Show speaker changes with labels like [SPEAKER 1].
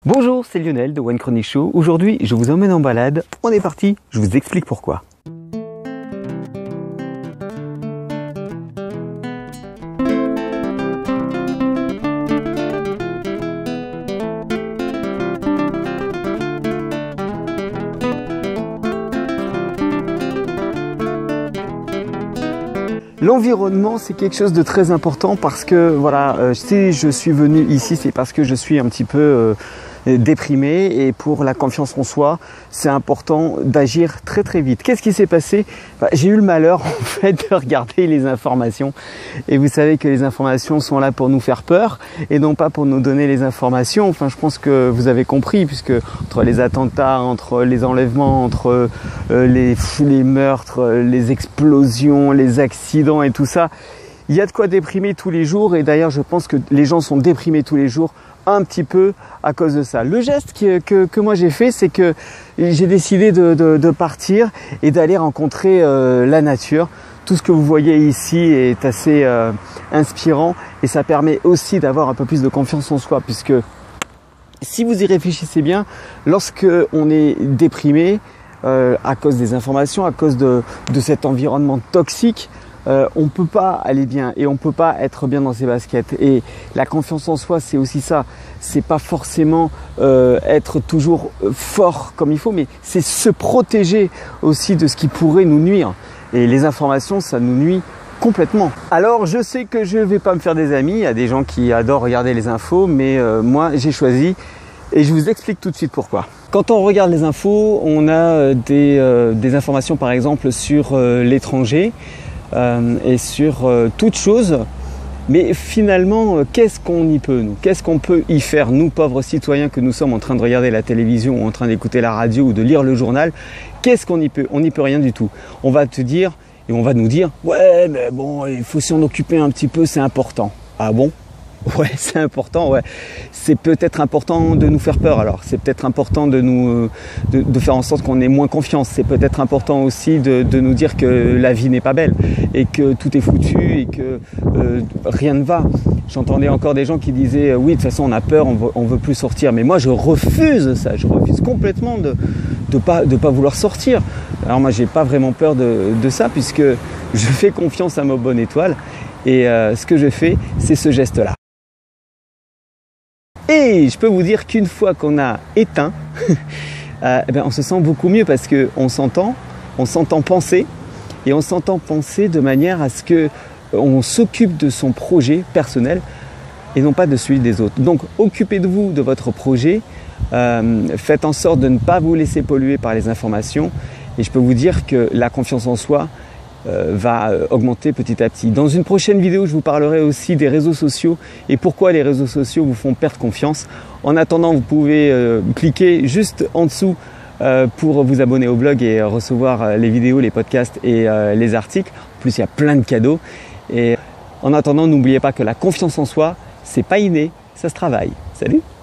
[SPEAKER 1] Bonjour, c'est Lionel de One Chronic Show. Aujourd'hui, je vous emmène en balade. On est parti, je vous explique pourquoi. L'environnement, c'est quelque chose de très important parce que voilà, si je suis venu ici, c'est parce que je suis un petit peu déprimé, et pour la confiance en soi, c'est important d'agir très très vite. Qu'est-ce qui s'est passé? J'ai eu le malheur en fait de regarder les informations, et vous savez que les informations sont là pour nous faire peur et non pas pour nous donner les informations. Enfin, je pense que vous avez compris, puisque entre les attentats, entre les enlèvements, entre les meurtres, les explosions, les accidents et tout ça, il y a de quoi déprimer tous les jours. Et d'ailleurs, je pense que les gens sont déprimés tous les jours un petit peu à cause de ça. Le geste que moi j'ai fait, c'est que j'ai décidé de partir et d'aller rencontrer la nature. Tout ce que vous voyez ici est assez inspirant, et ça permet aussi d'avoir un peu plus de confiance en soi, puisque si vous y réfléchissez bien, lorsque on est déprimé à cause des informations, à cause de cet environnement toxique, on ne peut pas aller bien et on ne peut pas être bien dans ses baskets. Et la confiance en soi, c'est aussi ça. C'est pas forcément être toujours fort comme il faut, mais c'est se protéger aussi de ce qui pourrait nous nuire. Et les informations, ça nous nuit complètement. Alors, je sais que je ne vais pas me faire des amis. Il y a des gens qui adorent regarder les infos, mais moi, j'ai choisi, et je vous explique tout de suite pourquoi. Quand on regarde les infos, on a des informations, par exemple, sur l'étranger, et sur toute chose, mais finalement, qu'est-ce qu'on y peut, nous? Qu'est-ce qu'on peut y faire, nous, pauvres citoyens que nous sommes, en train de regarder la télévision, ou en train d'écouter la radio, ou de lire le journal? Qu'est-ce qu'on y peut? On n'y peut rien du tout. On va te dire, et on va nous dire, ouais, mais bon, il faut s'en occuper un petit peu, c'est important. Ah bon? Ouais, c'est important, ouais. C'est peut-être important de nous faire peur, alors. C'est peut-être important de faire en sorte qu'on ait moins confiance. C'est peut-être important aussi de nous dire que la vie n'est pas belle, et que tout est foutu, et que rien ne va. J'entendais encore des gens qui disaient oui, de toute façon on a peur, on veut plus sortir. Mais moi je refuse ça, je refuse complètement de pas vouloir sortir. Alors moi j'ai pas vraiment peur de ça, puisque je fais confiance à ma bonne étoile, et ce que je fais, c'est ce geste-là. Et je peux vous dire qu'une fois qu'on a éteint, on se sent beaucoup mieux, parce qu'on s'entend penser, et on s'entend penser de manière à ce qu'on s'occupe de son projet personnel et non pas de celui des autres. Donc occupez de vous, de votre projet, faites en sorte de ne pas vous laisser polluer par les informations, et je peux vous dire que la confiance en soi va augmenter petit à petit. Dans une prochaine vidéo, je vous parlerai aussi des réseaux sociaux et pourquoi les réseaux sociaux vous font perdre confiance. En attendant, vous pouvez cliquer juste en dessous pour vous abonner au blog et recevoir les vidéos, les podcasts et les articles. En plus, il y a plein de cadeaux. Et en attendant, n'oubliez pas que la confiance en soi, c'est pas inné, ça se travaille. Salut!